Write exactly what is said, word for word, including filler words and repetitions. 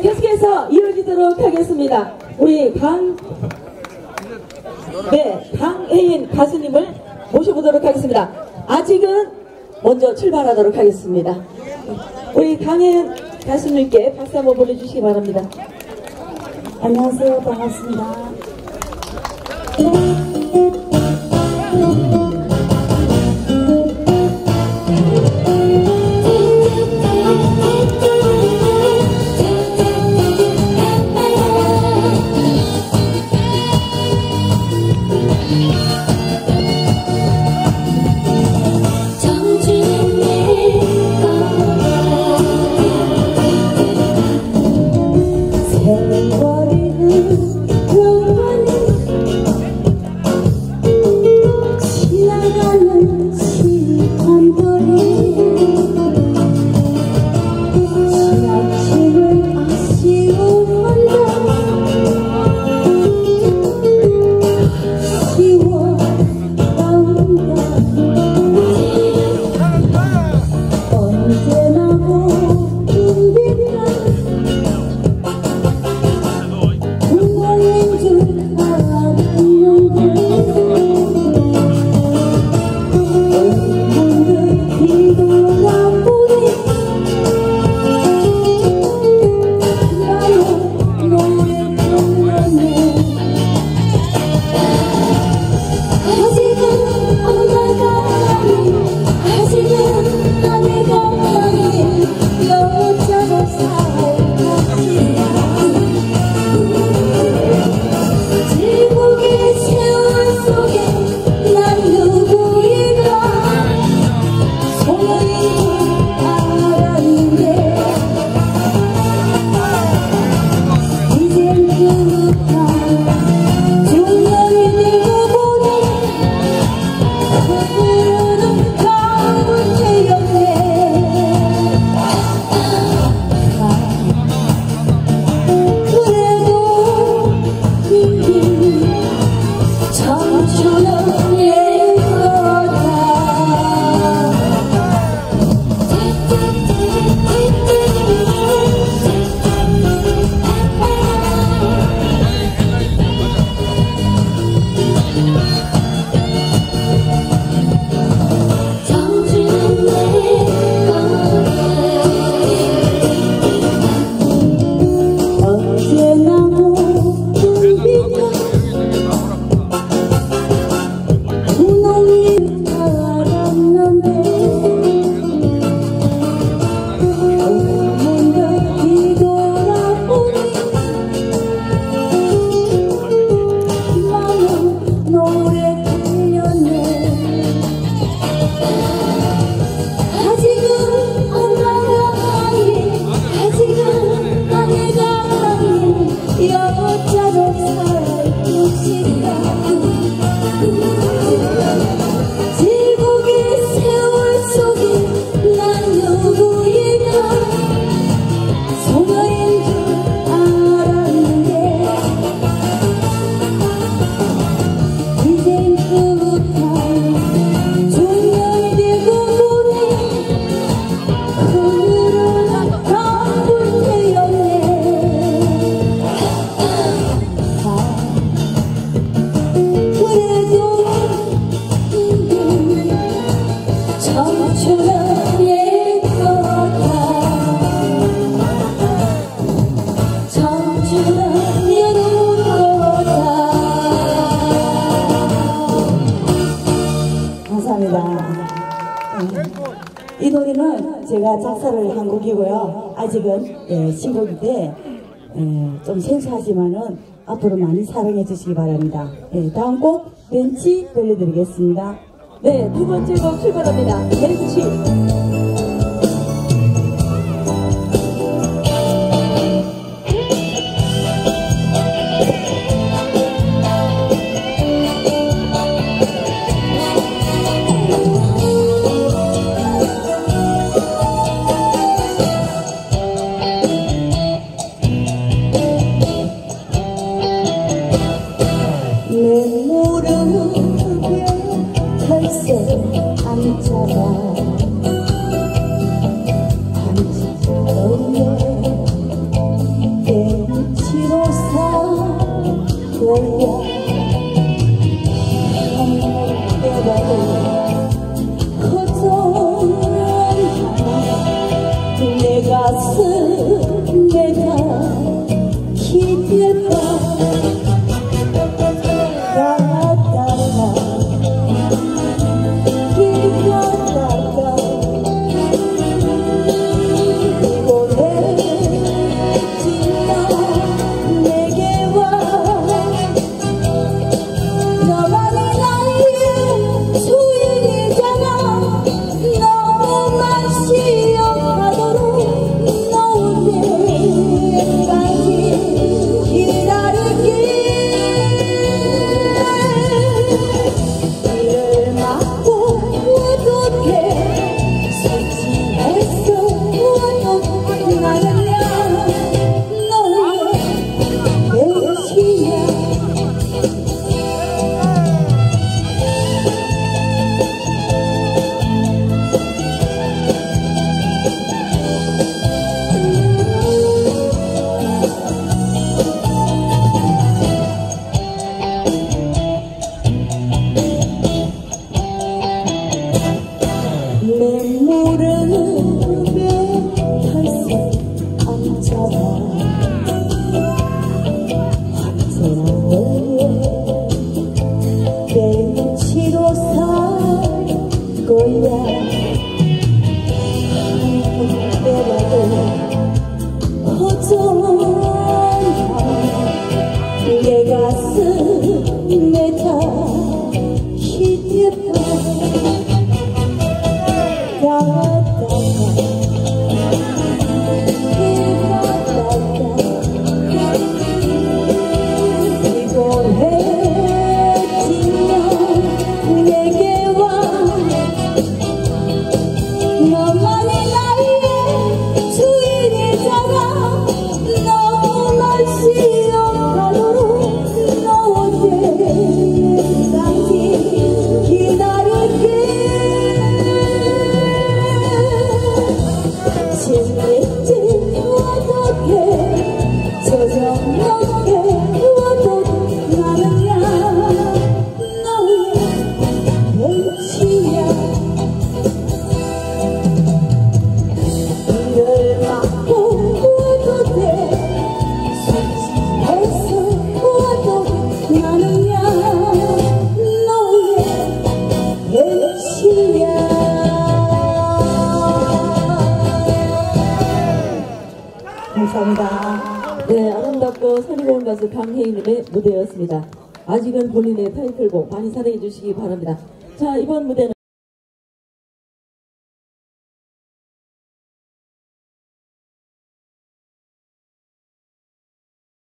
네, 계속해서 이어지도록 하겠습니다. 우리 강, 네, 강혜인 가수님을 모셔보도록 하겠습니다. 아직은 먼저 출발하도록 하겠습니다. 우리 강혜인 가수님께 박수 한번 보내주시기 바랍니다. 안녕하세요. 반갑습니다. 이 노래는 제가 작사를 한 곡이고요. 아직은 예, 신곡인데 예, 좀 생소하지만은 앞으로 많이 사랑해 주시기 바랍니다. 예, 다음 곡 벤치 들려드리겠습니다. 네, 두 번째 곡 출발합니다. 벤치. 내 무릎에 털새 앉아봐 내 가슴 내가 기대봐 가다가 길 가다가 이곳에 지나 내게 와 너만이 나의 주인이잖아 너만 시험하도록 내 무릎에 털썩 앉아봐 언제나 너의 벤치로 살 거야 때라도 허전한 내 가슴에 다 기대봐 가다가 길 가다가 이곳에 지면 내게 와 너만이 나의 주인이잖아 너만 시험하도록 너 때까지 기다릴게 진리지 와도 돼 저정 넘게 와도 나는야 너의 벤치야 이를 막고 와도 돼 솔직해서 와도 나는야 너의 벤치야 감사합니다. 네, 아름답고 선이 고운 가수 강혜인님의 무대였습니다. 아직은 본인의 타이틀곡 많이 사랑해 주시기 바랍니다. 자, 이번 무대는